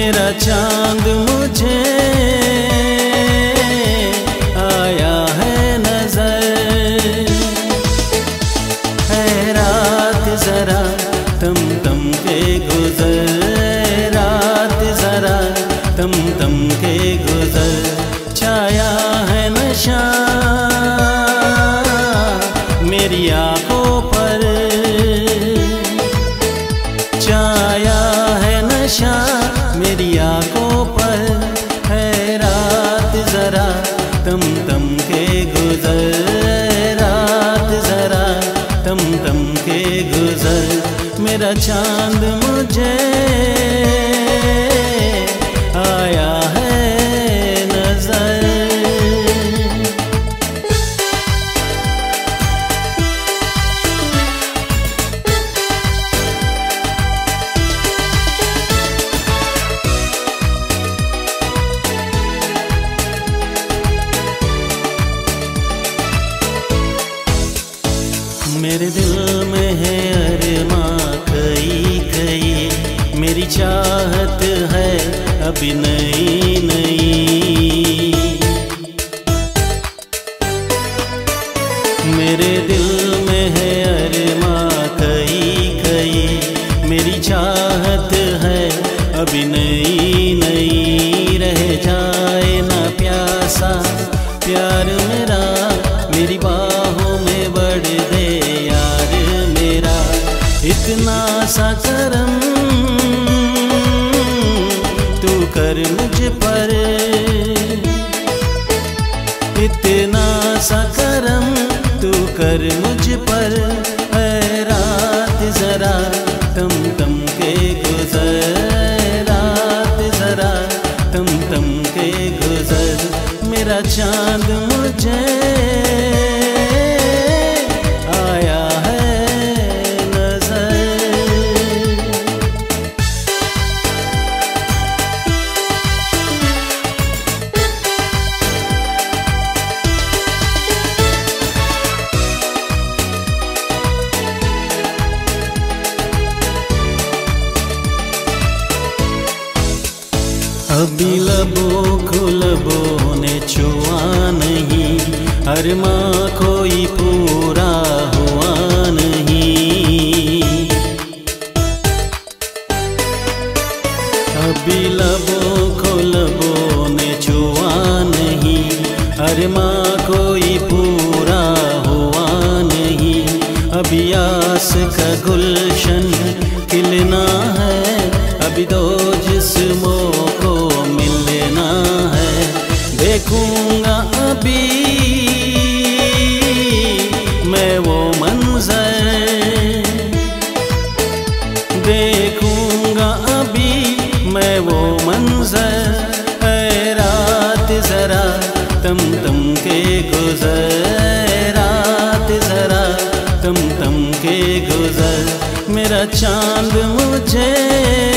मेरा चांद मुझे आया है नजर। है रात जरा तम तम के गुजर, रात जरा तम तम के गुजर। छाया है नशा मेरी आंखों पर, छाया है नशा मेरी आंखों पर। है रात जरा तम तम के गुजर, रात जरा तम तम के गुजर। मेरा चांद मुझे आया है नजर। मेरे दिल में है अरमां कई कई, मेरी चाहत है अभी नई नई। मेरे दिल में है अरमां कई कई, मेरी चाहत है अभी नई नई। रह जाए ना प्यासा प्यार मेरा, मेरी बाहों में बढ़ दे इतना सा करम तू कर मुझ पर। इतना सा करम तू कर मुझ पर। है रात जरा तम तम के गुजर, रात जरा तम तम के गुजर। मेरा चांद मुझे आया है अभी लबों को लबों ने छुआ नहीं, अरमां कोई पूरा हुआ नहीं। अभी लबों को लबों ने छुआ नहीं, अरमां कोई पूरा हुआ नहीं। अभी आस का गुलशन खिलना है, अभी दो जिस्मों को मिलना है। देखूंगा अभी मैं वो मंजर, देखूंगा अभी मैं वो मंजर। है रात जरा तम तम के गुजर, रात जरा तम तम के गुजर। मेरा चांद मुझे